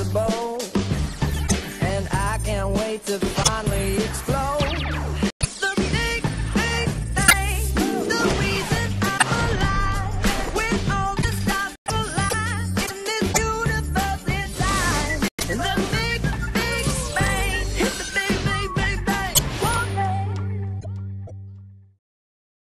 impossible, and I can't wait to finally explode. The big, big thing, the reason I'm alive, when all the stars collide in this universe inside. The